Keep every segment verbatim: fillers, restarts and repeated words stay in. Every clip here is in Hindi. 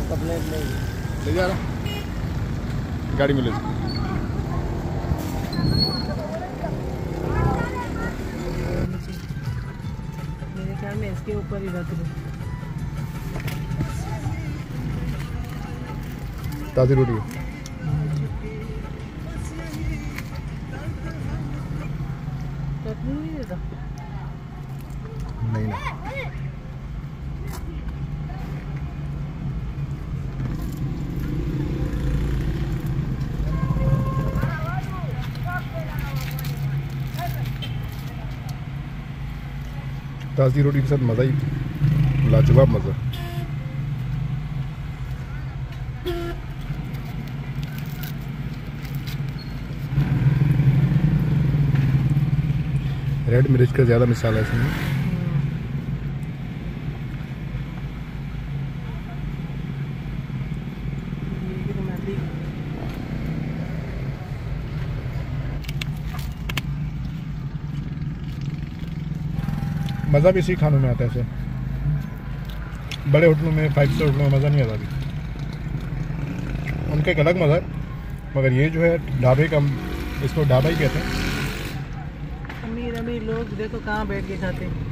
कपलेट ले ले जा रहा गाड़ी में ले जा। मेरे ख्याल में इसके ऊपर ही रख दो। ताज़ी रोटी चटनी नहीं देता नहीं ना ताज़ी रोटी के साथ मज़ा ही लाजवाब मज़ा। रेड मिर्च का ज़्यादा मिसाल है इसमें। मज़ा भी इसी खानों में आता है। ऐसे बड़े होटलों में, फाइव स्टार होटलों में मज़ा नहीं आता भी, उनका एक अलग मज़ा है। मगर ये जो है ढाबे का, इसको ढाबा ही कहते हैं। अमीर अमीर लोग देखो कहाँ बैठ के खाते हैं,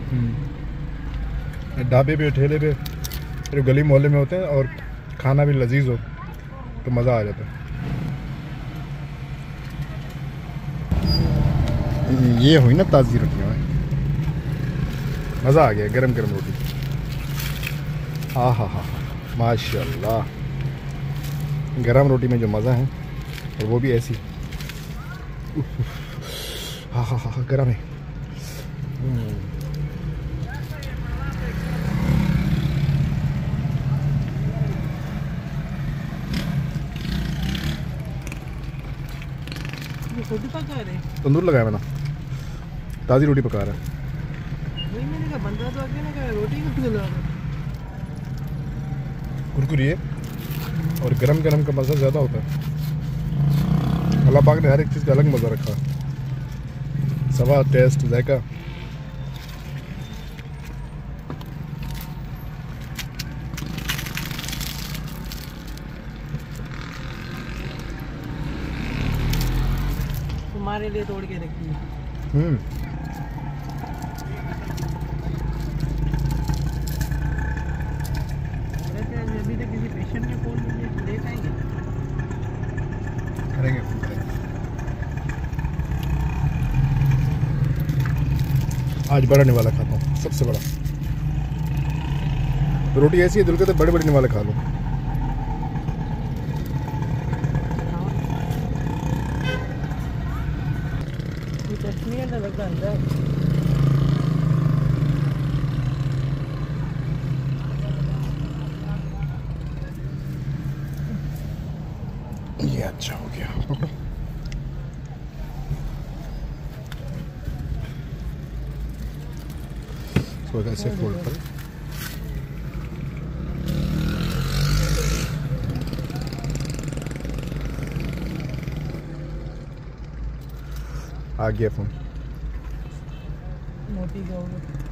ढाबे पे, ठेले पे, फिर गली मोहल्ले में होते हैं और खाना भी लजीज हो तो मज़ा आ जाता है। ये हुई ना ताज़ी रोटियाँ, मज़ा आ गया। गरम गरम रोटी, हाँ हाँ हाँ माशाल्लाह। गरम रोटी में जो मज़ा है, और वो भी ऐसी, हाँ हाँ हाँ गरम है। खुद पका रहे, तंदूर लगाया मैंने, ताज़ी रोटी पका रहा है। वही मैंने कहा बंदा तो आके ना कहा रोटी क्यों जला रहा है। कुरकुरी है और गरम गरम का मज़ा ज़्यादा होता है। अल्लाह पाक ने हर एक चीज़ का अलग मज़ा रखा, स्वाद, टेस्ट, जायका। तुम्हारे लिए तोड़ के रखी है। हम्म अभी तक किसी पेशेंट ने फोन किया, ले जाएंगे, करेंगे करेंगे। आज बड़ा निवाला खाता हूँ, सबसे बड़ा। तो रोटी ऐसी है, दिल करते बड़े बड़े निवाले खा लो। चटनी है ना लगता अंदर। ये अच्छा हो गया। इसको ऐसे फोल्ड कर, आ गया फोन। मोटी का होगा।